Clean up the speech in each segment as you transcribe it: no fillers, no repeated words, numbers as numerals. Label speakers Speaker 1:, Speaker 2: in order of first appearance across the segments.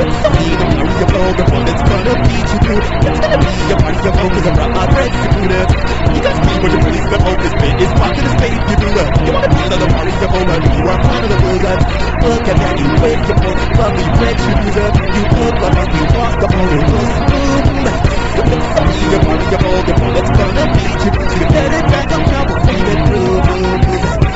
Speaker 1: variable, the one that's gonna beat you through. It's gonna be a variable, cause I'm not executed. You got me when you're really the oldest bit. It's walking the space you do. You wanna be another variable, and you are part of the wizard. Look at that, you wake your voice, lovely flex you do that. You look like you walk up on your boom. You're variable, the one that's gonna beat you through. So you get it back on top, we'll feed it through.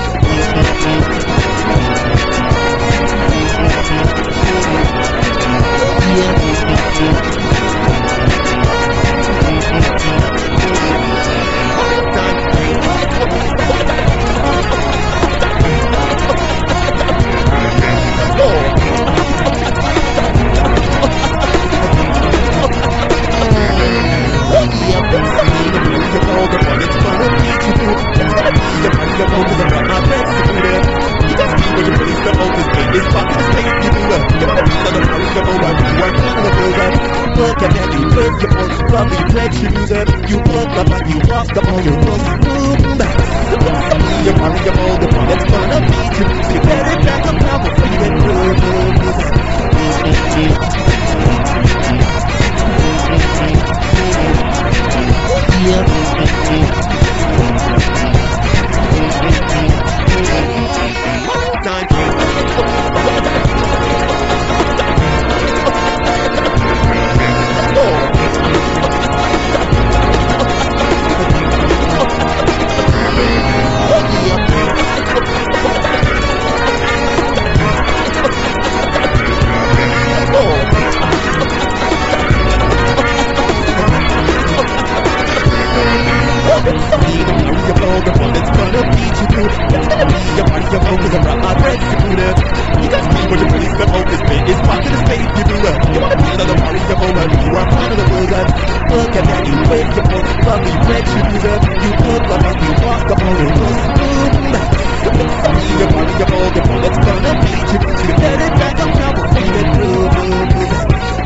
Speaker 1: Look at that, you look your voice, lovely flex you do that. You look like you walked up on your boom. You're variable, the one that's gonna beat you. So you get it back on top before you get through. The one that's gonna beat you through. It's gonna be a variable, cause I'm not executed. You got me when you release the focus bit. It's walking the space you do. You wanna be another variable, and you are part of the wizard. Look at that, you wake your voice, lovely flex you do that. You look like you walked up on your boom. You're variable, the one that's gonna beat you. So you get it back on top, we'll feed it through.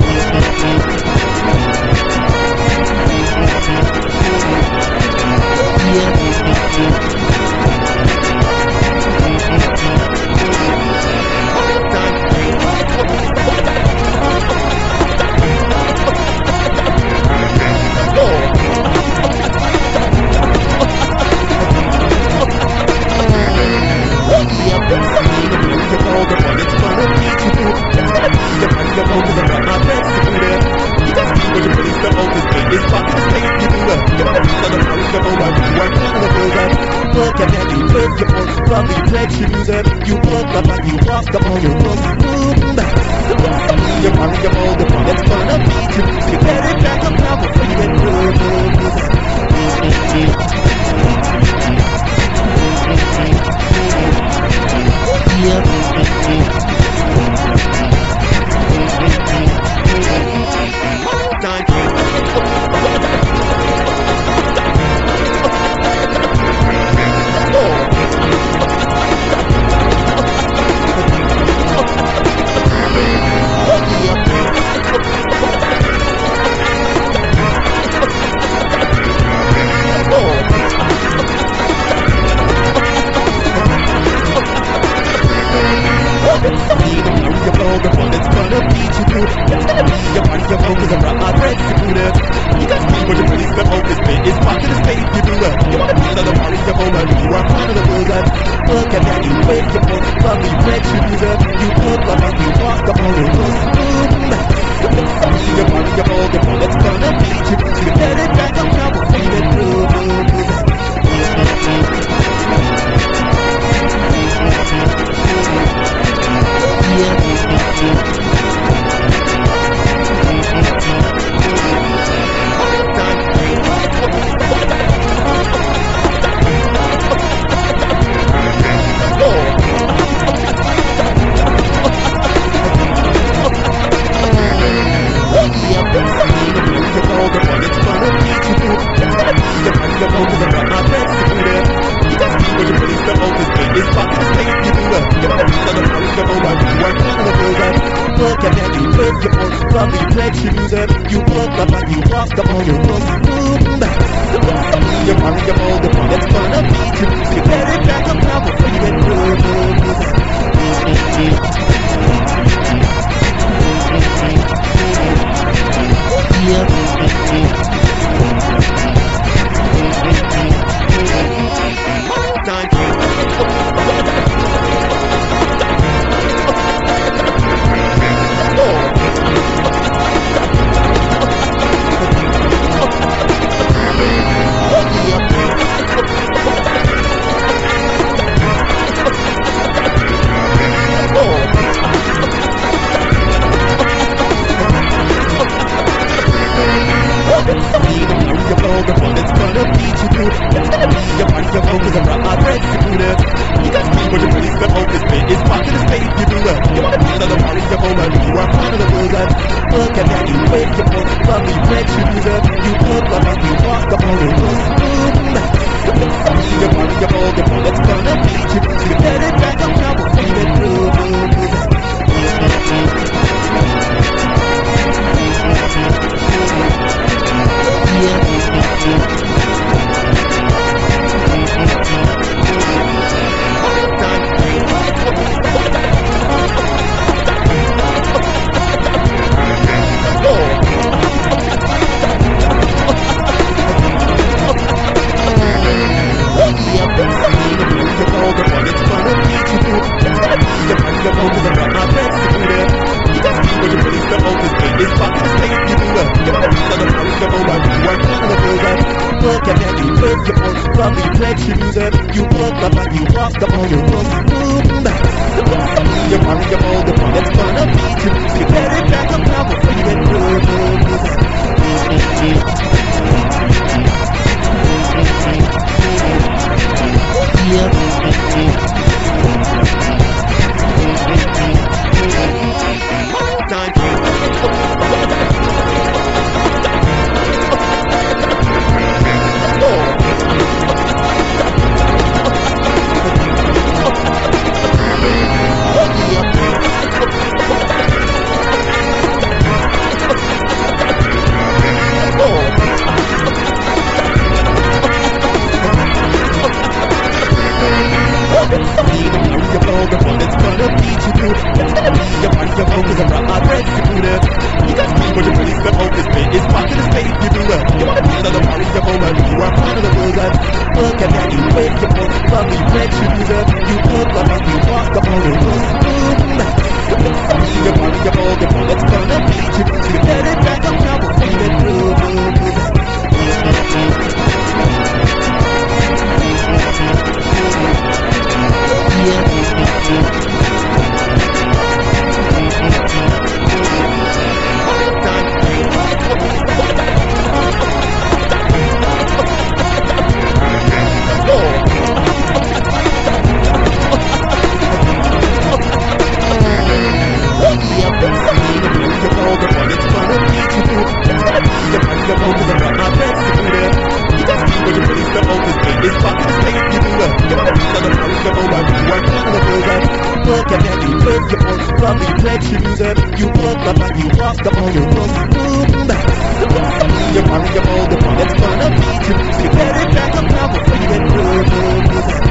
Speaker 1: Look at that, you look your voice, lovely flex you do that. You look like you walked up on your boom. You're variable, the one that's gonna beat you. So you get it back on top before you get the one that's gonna beat you through. It's gonna be a variable, cause I'm not executed. You got me when you release the focus bit. It's walking the space you do. You wanna be another variable, and you are part of the wizard. Look at that, you wake your voice, lovely flex you do that. You look like you walked up on your boom. You're variable, the one that's gonna beat you. So you get it back on top, we'll feed it through. Look at that, you look your voice, lovely flex you do that. You look like you walked up on your boom. You're variable, the one that's gonna beat you. So you get it back on top before you get through. party of Homer, you are part of the program. Look at that, you wave your most lovely red shoes up. You look like you walk up on your roof. You're party of all the bullets gonna beat you. So you get it back up now, we'll feed it through. Look at that, you wave your most lovely red shoes up. You look like you walked up on your roof. You're party of all the fun that's gonna beat you. So you get it back up now before you get through. Look at that, you wave your most lovely red shoes up. You look like you walked up on your roof. You're party of all the bullets gonna beat you. So you get it back up now, we'll feed it through. Look at that, you wave your most lovely red shoes up. You look like you walked up on your roof. You're party of all the fun that's gonna beat you. So you get it back up now before you get through.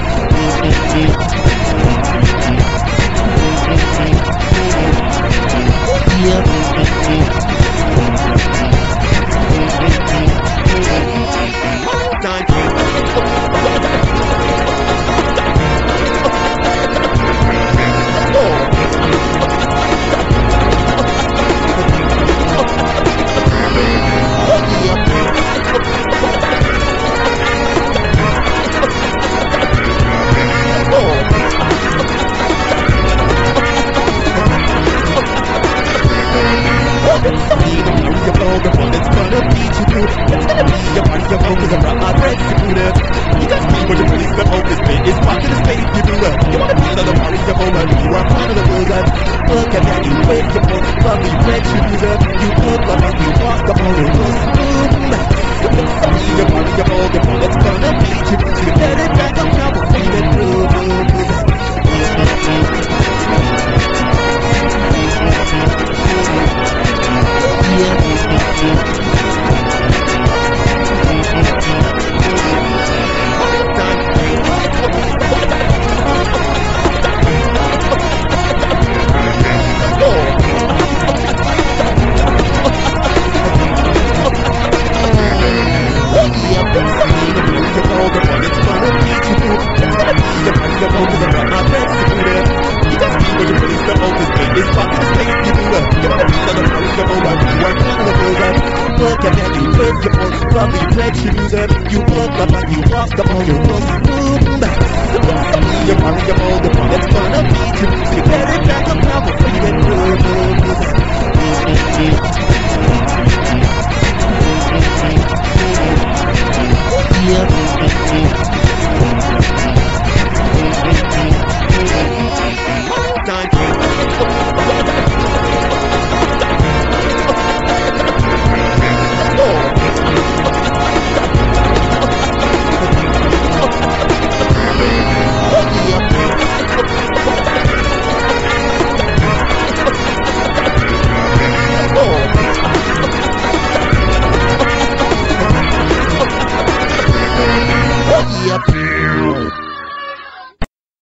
Speaker 1: Look at that, you wave your most lovely red shoes up. You look like you walked up on your roof. You're party of all the fun that's gonna beat you. So you get it back up now, we'll feed it through. Look at that, you wave your most lovely red shoes up. You look like you walked up on your roof. You're party of all the fun that's gonna beat you. So you get it back up now before you get through. Time. Yep.